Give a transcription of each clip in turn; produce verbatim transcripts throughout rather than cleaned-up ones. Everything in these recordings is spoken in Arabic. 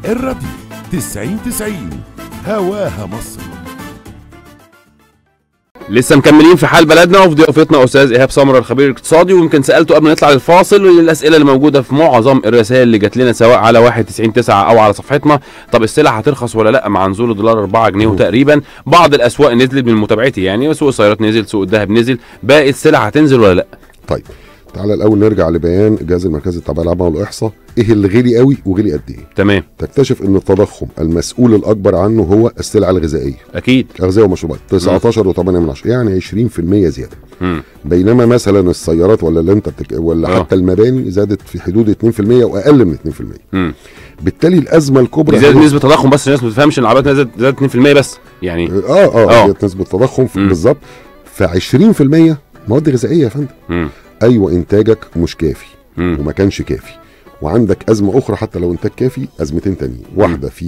الراديو تسعين تسعين هواها مصر. لسه مكملين في حال بلدنا، وفي ضيافتنا استاذ ايهاب سمره الخبير الاقتصادي، ويمكن سالته قبل ما نطلع للفاصل الاسئله اللي موجوده في معظم الرسائل اللي جات لنا سواء على واحد تسعين تسعة او على صفحتنا. طب السلع هترخص ولا لا مع نزول الدولار أربعة جنيه وتقريبا؟ بعض الاسواق نزلت من متابعتي يعني، سوق السيارات نزل، سوق الذهب نزل، باقي السلع هتنزل ولا لا؟ طيب تعالى الاول نرجع لبيان الجهاز المركزي للتعبئه العامه والاحصاء، ايه اللي غلي قوي وغلي قد ايه؟ تمام. تكتشف ان التضخم المسؤول الاكبر عنه هو السلع الغذائيه. اكيد. اغذيه ومشروبات تسعتاشر وثمانية من عشرة، يعني عشرين في المية زياده. مم. بينما مثلا السيارات ولا اللي انت بتك... ولا أوه. حتى المباني زادت في حدود اتنين في المية واقل من اتنين في المية. مم. بالتالي الازمه الكبرى زادت نسبه تضخم، بس الناس ما تفهمش ان العربيات زادت زادت اتنين في المية بس يعني. اه اه زادت نسبه تضخم بالظبط. ف عشرين في المية مواد غذائيه يا فندم. مم. ايوه انتاجك مش كافي. مم. وما كانش كافي، وعندك ازمه اخرى حتى لو انتاج كافي، ازمتين تانيين، واحده في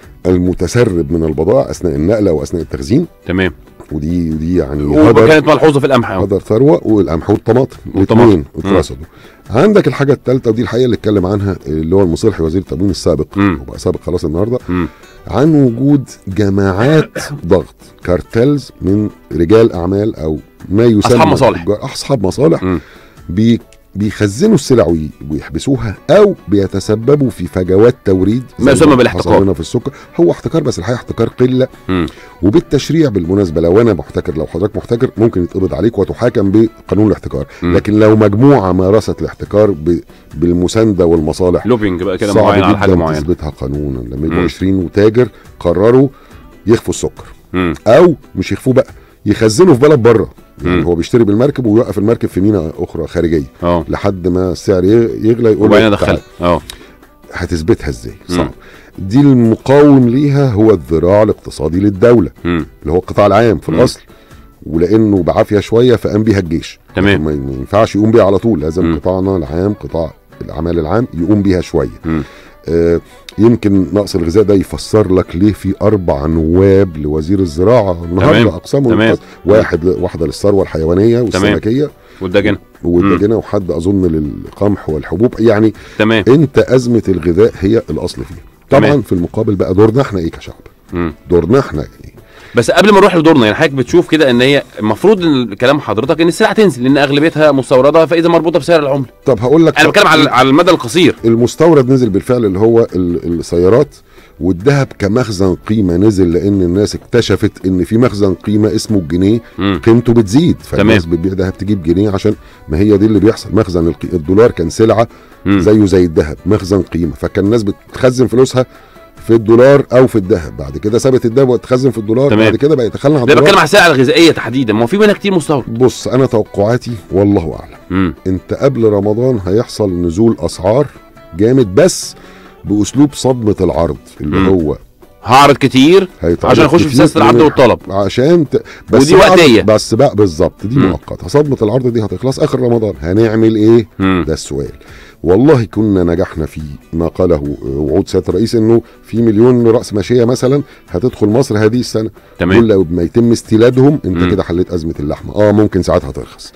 المتسرب من البضائع اثناء النقل او اثناء التخزين. تمام. ودي ودي يعني وكانت ملحوظه في القمح، هدر ثروه، والقمح والطماطم الاثنين اترصدوا. عندك الحاجه الثالثه ودي الحقيقه اللي اتكلم عنها اللي هو المصلحي وزير التموين السابق، وبقى سابق خلاص النهارده، مم. عن وجود جماعات ضغط، كارتلز من رجال اعمال او ما يسمى اصحاب مصالح اصحاب مصالح بي بيخزنوا السلع ويحبسوها او بيتسببوا في فجوات توريد ما يسمى بالاحتكار. في السكر هو احتكار، بس الحقيقه احتكار قله. م. وبالتشريع بالمناسبه لو انا محتكر، لو حضرتك محتكر ممكن يتقبض عليك وتحاكم بقانون الاحتكار. م. لكن لو مجموعه مارست الاحتكار ب... بالمسانده والمصالح، لوبينج بقى كده معين على حاجه معينه، تثبتها قانونا. لما يبقوا عشرين وتاجر قرروا يخفوا السكر، م. او مش يخفوه بقى، يخزنوا في بلد بره، يعني مم. هو بيشتري بالمركب ويوقف المركب في ميناء اخرى خارجيه أوه. لحد ما السعر يغلى يقول وبعدين ادخلها. اه هتثبتها ازاي؟ صعب. دي المقاوم ليها هو الذراع الاقتصادي للدوله، مم. اللي هو القطاع العام في مم. الاصل، ولانه بعافيه شويه فقام بيها الجيش. تمام. ما ينفعش يقوم بيها على طول، لازم مم. قطاعنا العام، قطاع الاعمال العام يقوم بيها شويه. مم. آه يمكن نقص الغذاء ده يفسر لك ليه في اربع نواب لوزير الزراعه النهارده اقسامهم، واحد واحده للثروه الحيوانيه والسمكيه والدجنه والدجنه وحد اظن للقمح والحبوب. يعني تمام. انت ازمه الغذاء هي الاصل فيه. طبعا تمام. في المقابل بقى دورنا احنا ايه كشعب؟ مم. دورنا احنا ايه؟ بس قبل ما نروح لدورنا، يعني حضرتك بتشوف كده ان هي المفروض ان كلام حضرتك ان السلعه تنزل لان اغلبيتها مستورده، فاذا مربوطه بسعر العمله. طب هقول لك، انا بتكلم على على المدى القصير. المستورد نزل بالفعل اللي هو السيارات، والذهب كمخزن قيمه نزل لان الناس اكتشفت ان في مخزن قيمه اسمه الجنيه م. قيمته بتزيد، فالناس بتبيع ذهب تجيب جنيه، عشان ما هي دي اللي بيحصل. مخزن الدولار كان سلعه م. زيه زي الذهب، مخزن قيمه، فكان الناس بتخزن فلوسها في الدولار او في الذهب. بعد كده سابت الذهب وتخزن في الدولار. تمام. بعد كده بقى يتخلى عن الدولار. ده بتكلم على السلع الغذائيه تحديدا، ما هو في منها كتير مستورد. بص انا توقعاتي والله اعلم، م. انت قبل رمضان هيحصل نزول اسعار جامد، بس باسلوب صدمه العرض اللي م. هو هعرض كتير عشان اخش في سياسه العرض والطلب، عشان ت... بس ودي وقتيه، بس بقى بالظبط دي مؤقته. صدمه العرض دي هتخلص اخر رمضان، هنعمل ايه؟ م. ده السؤال. والله كنا نجحنا في ما قاله وعود سياده الرئيس انه في مليون راس ماشيه مثلا هتدخل مصر هذه السنه. تمام. دول لو ما يتم استيلادهم انت كده حليت ازمه اللحمه. اه ممكن ساعتها ترخص.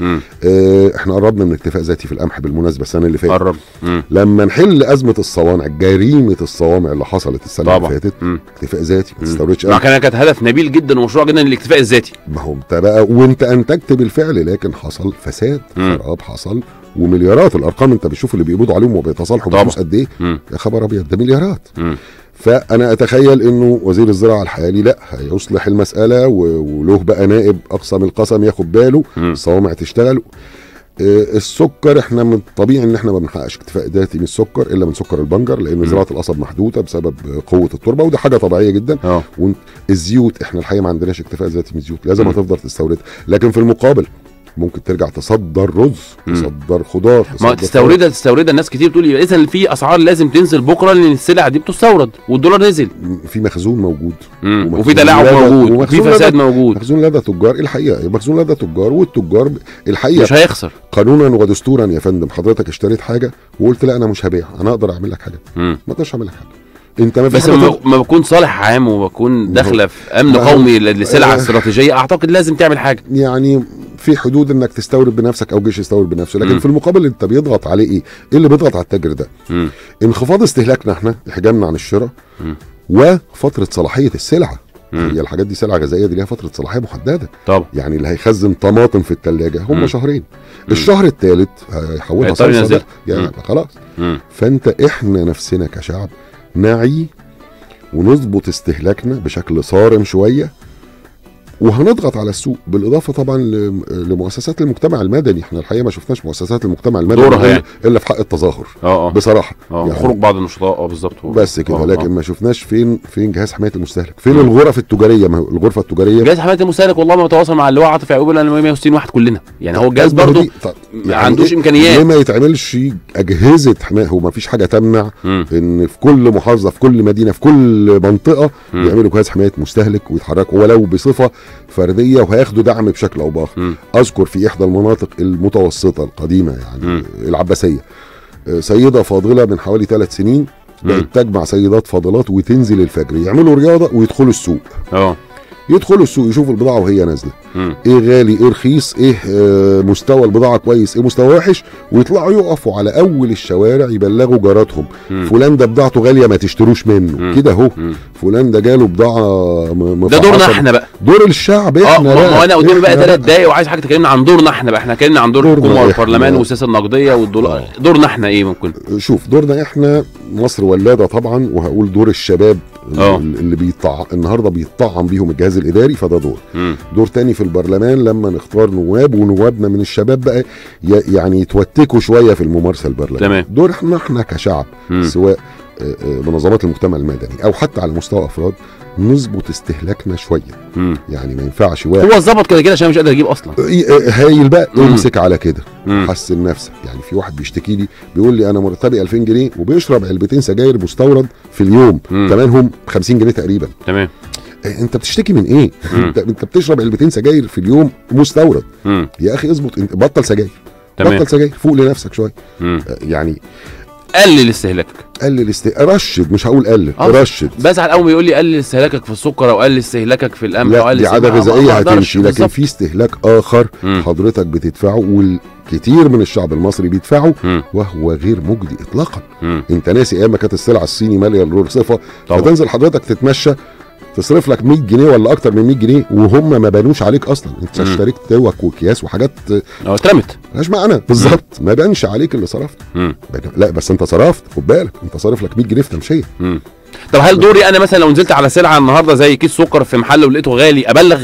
آه احنا قربنا من اكتفاء ذاتي في القمح بالمناسبه السنه اللي فاتت. قرب. لما نحل ازمه الصوامع، جريمه الصوامع اللي حصلت السنه اللي فاتت، اكتفاء ذاتي ما تستوردش. ما كان كانت هدف نبيل جدا ومشروع جدا الاكتفاء الذاتي. ما هو انت بقى وانت انتجت بالفعل، لكن حصل فساد، خراب حصل، ومليارات. الارقام انت بتشوف اللي بيقبضوا عليهم وبيتصالحوا بفلوس قد ايه. يا خبر ابيض، ده مليارات. مم. فانا اتخيل انه وزير الزراعه الحالي لا هيصلح المساله، وله بقى نائب اقسم القسم ياخد باله، الصوامع تشتغل. آه السكر احنا من الطبيعي ان احنا ما بنحققش اكتفاء ذاتي من السكر الا من سكر البنجر، لان زراعه القصب محدوده بسبب قوه التربه، وده حاجه طبيعيه جدا. اه الزيوت احنا الحقيقه ما عندناش اكتفاء ذاتي من الزيوت، لازم هتفضل تستوردها. لكن في المقابل ممكن ترجع تصدر رز، تصدر خضار، ما تستوردها تستوردها الناس كتير بتقول يبقى اذا في اسعار لازم تنزل بكره لان السلع دي بتستورد والدولار نزل. في مخزون موجود، وفي تلاعب موجود، وفي فساد موجود. مخزون لدى تجار الحقيقه، مخزون لدى تجار، والتجار الحقيقه مش هيخسر قانونا ودستورا يا فندم. حضرتك اشتريت حاجه وقلت لا انا مش هبيع، انا اقدر اعمل لك حاجه، ما اقدرش اعمل لك حاجه. انت ما بس ما بكون صالح عام وبكون داخله في امن قومي لسلعه استراتيجيه، اعتقد لازم تعمل حاجه. يعني في حدود انك تستورد بنفسك او جيش يستورد بنفسه، لكن م. في المقابل انت بيضغط عليه ايه؟ ايه اللي بيضغط على التاجر ده؟ م. انخفاض استهلاكنا احنا، احجامنا عن الشراء، وفتره صلاحيه السلعه. مم. هي الحاجات دي سلعه غذائيه دي ليها فتره صلاحيه محدده. طبعا يعني اللي هيخزن طماطم في الثلاجه هم مم. شهرين، مم. الشهر الثالث هيحولها هيضطر صلصه ينزل. يعني خلاص. مم. فانت احنا نفسنا كشعب نعي ونظبط استهلاكنا بشكل صارم شويه، وهنضغط على السوق، بالاضافه طبعا ل- لمؤسسات المجتمع المدني. احنا الحقيقه ما شفناش مؤسسات المجتمع المدني دورها إلا- يعني. الا في حق التظاهر اه اه بصراحه. اه يعني خروج بعض النشطاء اه بالظبط. بس كده، آه، لكن آه. ما شفناش فين فين جهاز حمايه المستهلك، فين مم. الغرف التجاريه. ما هو الغرفه التجاريه جهاز حمايه المستهلك والله ما بتواصل مع اللواء عاطف يعقوب الا مية وستين واحد كلنا، يعني هو الجهاز ما هو برضه دي- طب ما يعني عندوش إيه؟ امكانيات. ليه ما يتعملش اجهزه حمايه؟ هو ما فيش حاجه تمنع مم. ان في كل محافظه، في كل مدينه، في كل منطقه مم. يعملوا جهاز حمايه مستهلك ويتحركوا ولو بصفه فرديه، وهياخدوا دعم بشكل او باخر. مم. اذكر في احدى المناطق المتوسطه القديمه يعني مم. العباسيه، آه، سيده فاضله من حوالي ثلاث سنين مم. بقت تجمع سيدات فاضلات وتنزل الفجر يعملوا رياضه ويدخلوا السوق. اه يدخلوا السوق يشوفوا البضاعه وهي نازله، مم. ايه غالي ايه رخيص، ايه آه مستوى البضاعه كويس ايه مستوى وحش، ويطلعوا يقفوا على اول الشوارع يبلغوا جاراتهم مم. فلان ده بضاعته غاليه ما تشتروش منه مم. كده اهو، مم. فلان ده جاله بضاعه م- ده مفعصة. دورنا احنا بقى. دور الشعب اه احنا ما ما انا قدامي بقى إحنا ثلاث دقايق وعايز حاجه تكلمنا عن دورنا احنا بقى. احنا اتكلمنا عن دور دورنا الحكومه إحنا. والبرلمان والسياسه النقديه والدولار، آه. دورنا احنا ايه ممكن؟ شوف دورنا احنا مصر ولاده طبعا، وهقول دور الشباب آه. اللي بيطع النهارده بيطعم بيهم الجهاز الاداري، فده دور. مم. دور تاني في البرلمان لما نختار نواب، ونوابنا من الشباب بقى ي- يعني يتوتكوا شويه في الممارسه البرلمانيه. تمام. دور احنا احنا كشعب، مم. سواء آه، آه، منظمات المجتمع المدني او حتى على مستوى افراد، نظبط استهلاكنا شويه. مم. يعني ما ينفعش واحد هو ظبط كده كده عشان مش قادر اجيب اصلا. ي- آه، هايل بقى مم. امسك على كده، مم. حسن نفسك. يعني في واحد بيشتكي لي بيقول لي انا مرتبي ألفين جنيه وبيشرب علبتين سجاير مستورد في اليوم، مم. ثمنهم خمسين جنيه تقريبا. تمام. آه، انت بتشتكي من ايه؟ مم. انت انت بتشرب علبتين سجاير في اليوم مستورد. مم. يا اخي اظبط، انت بطل سجاير، تمام. بطل سجاير، فوق لنفسك شويه. مم. آه، يعني قلل استهلاكك. قلل است... رشد، مش هقول قلل، آه. رشد. بزعل اول ما يقول لي قلل استهلاكك في السكر او قلل استهلاكك في القمح او لا قلل دي عاده استهلاكك- ما- ما غذائيه أقدرش. هتمشي، لكن بالظبط. في استهلاك اخر مم. حضرتك بتدفعه والكثير من الشعب المصري بيدفعه، مم. وهو غير مجدي اطلاقا. مم. انت ناسي ايام ما كانت السلعه الصيني ماليه الرصفه، طبعا. فتنزل حضرتك تتمشى تصرف لك مية جنيه ولا اكتر من مية جنيه وهم ما بانوش عليك اصلا. انت مم. اشتريت توك واكياس وحاجات اه اترمت. ملهاش معنى بالظبط، ما بانش عليك اللي صرفت. مم. لا بس انت صرفت، خد بالك انت صارف لك مية جنيه في تمشيه. مم. طب هل دوري انا مثلا لو نزلت على سلعه النهارده زي كيس سكر في محل ولقيته غالي ابلغ؟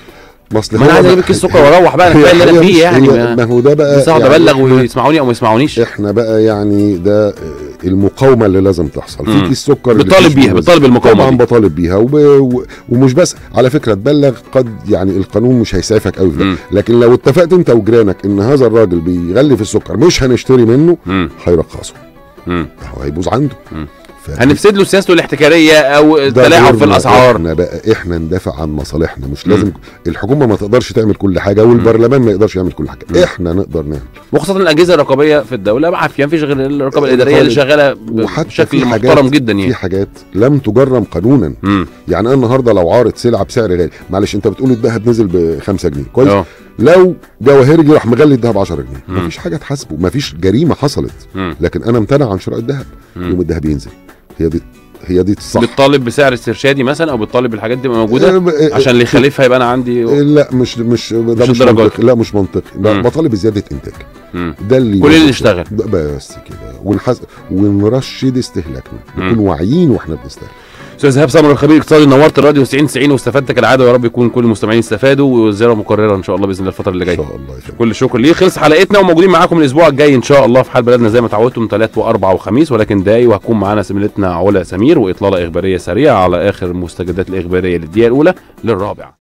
ما اصل ما انا هو عايز بقى- اجيب كيس سكر واروح بقى، انا هي- كفايه اللي انا هي فيه مش- يعني. هي- ما هو ده بقى بس اقعد يعني ابلغ إحنا- ويسمعوني او ما يسمعونيش. احنا بقى يعني ده المقاومه اللي لازم تحصل في مم. كيس سكر اللي بتطالب فيه بيها، شموع. بتطالب المقاومة طبعا دي. بطالب بيها وب... و... ومش بس على فكره تبلغ، قد يعني القانون مش هيسعفك قوي في ده، مم. لكن لو اتفقت انت وجيرانك ان هذا الراجل بيغلي في السكر مش هنشتري منه، مم. هيرخصه، مم. هو هيبوظ عنده. مم. ف... هنفسد له سياسته الاحتكاريه او ده التلاعب في دورنا الاسعار. احنا بقى احنا ندافع عن مصالحنا، مش مم. لازم الحكومه ما تقدرش تعمل كل حاجه والبرلمان ما يقدرش يعمل كل حاجه، مم. احنا نقدر نعمل. وخاصه الاجهزه الرقابيه في الدوله بعافيه، مفيش غير الرقابه الاداريه اللي شغاله ب- وحتى بشكل في حاجات- محترم جدا في يعني. حاجات لم تجرم قانونا. امم يعني انا النهارده لو عارض سلعه بسعر غالي، معلش انت بتقول الذهب نزل ب خمسة جنيه كويس، اه لو جواهرجي راح مغلي الذهب عشرة جنيه، مم. مفيش حاجه تحاسبه، مفيش جريمه حصلت، مم. لكن انا امتنع عن شراء الذهب، مم. يوم الذهب ينزل. هي دي هي دي الصح. بتطالب بسعر استرشادي مثلا او بتطالب الحاجات دي موجوده آه، آه، عشان اللي يخالفها يبقى انا عندي. آه، لا مش مش ده مش مش الدرجات. منطقي، لا مش منطقي، ب- مم. بطالب بزياده انتاج، مم. ده اللي كل اللي نشتغل. ب- بس كده ونحس ونرشد استهلاكنا، مم. نكون واعيين واحنا بنستهلك. استاذ ايهاب سمر الخبير الاقتصادي، نورت الراديو تسعين تسعين واستفدت كالعاده، ويا رب يكون كل المستمعين استفادوا، والزياره مكرره ان شاء الله باذن الله الفتره اللي ان جايه. شاء الله يا فندم. كل الشكر ليه. خلص حلقتنا وموجودين معاكم الاسبوع الجاي ان شاء الله في حال بلدنا زي ما تعودتم ثلاث واربع وخميس، ولكن داي وهتكون معانا زميلتنا علا سمير واطلاله اخباريه سريعه على اخر المستجدات الاخباريه للدقيقه الاولى للرابعه.